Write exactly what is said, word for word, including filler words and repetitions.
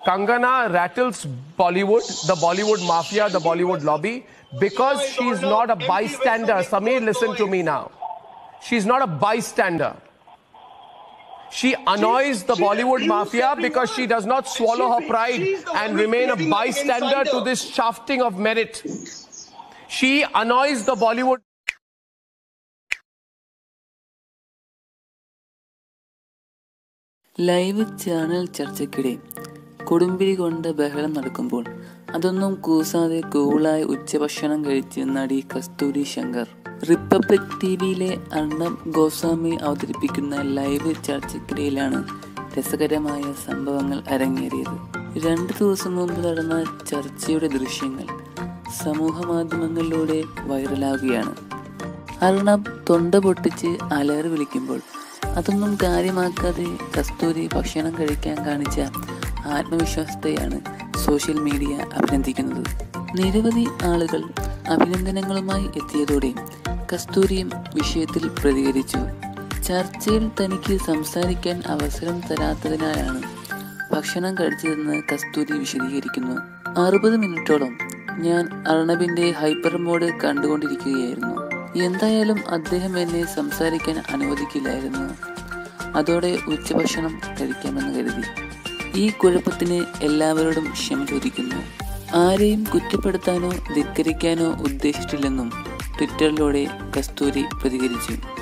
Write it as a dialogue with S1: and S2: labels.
S1: Kangana rattles Bollywood, the Bollywood mafia, the Bollywood lobby, because she's not a bystander. Sameer, listen to me now. She's not a bystander. She annoys the Bollywood mafia because she does not swallow her pride and remain a bystander to this shafting of merit. She annoys the Bollywood.
S2: Live channel ചർച്ചയ്ക്കിടെ കൊടുമ്പിരി കൊണ്ട് ബഹളം നടക്കുമ്പോൾ അതൊന്നും കൂസാതെ കൂളായി ഉച്ചഭക്ഷണം കഴിച്ച് നടി കസ്തൂരി Shankar republic T വിയിലെ അർണബ് ഗോസ്വാമി അവതരിപ്പിക്കുന്ന ലൈവ് ചർച്ചയ്ക്കിടയിലാണ് രസകരമായ സംഭവങ്ങൾ അരങ്ങേറിയത്. രണ്ടു ദിവസം മുമ്പ് നടന്ന ചർച്ചയുടെ ദൃശ്യങ്ങൾ സമൂഹ മാധ്യമങ്ങളിലൂടെ വൈറലാവുകയാണ്. അർണബ് തൊണ്ട പൊട്ടിച്ച് അലറി വിളിക്കുമ്പോൾ അതൊന്നും കാര്യമാക്കാതെ കസ്തൂരി ഭക്ഷണം കഴിക്കാൻ കാണിച്ച ആത്മവിശ്വാസത്തെയാണ് സോഷ്യൽ മീഡിയ അഭിനന്ദിക്കുന്നത്. നിരവധി ആളുകൾ അഭിനന്ദനങ്ങളുമായി എത്തിയതോടെ കസ്തൂരിയും വിഷയത്തിൽ പ്രതികരിച്ചു. ചർച്ചയിൽ തനിക്ക് സംസാരിക്കാൻ അവസരം തരാത്തതിനാലാണ് ഭക്ഷണം കഴിച്ചതെന്ന് കസ്തൂരി വിശദീകരിക്കുന്നു. അറുപത് മിനിറ്റോളം ഞാൻ അർണബിന്റെ ഹൈപ്പർ മോഡ് കണ്ടുകൊണ്ടിരിക്കുകയായിരുന്നു. എന്തായാലും അദ്ദേഹം എന്നെ സംസാരിക്കാൻ അനുവദിക്കില്ലായിരുന്നു. അതോടെ ഉച്ചഭക്ഷണം കഴിക്കാമെന്ന് കരുതി. ഈ കുഴപ്പത്തിന് എല്ലാവരോടും ക്ഷമ ചോദിക്കുന്നു. ആരെയും കുറ്റപ്പെടുത്താനോ ധിക്കരിക്കാനോ ഉദ്ദേശിച്ചിട്ടില്ലെന്നും ട്വിറ്ററിലൂടെ കസ്തൂരി പ്രതികരിച്ചു.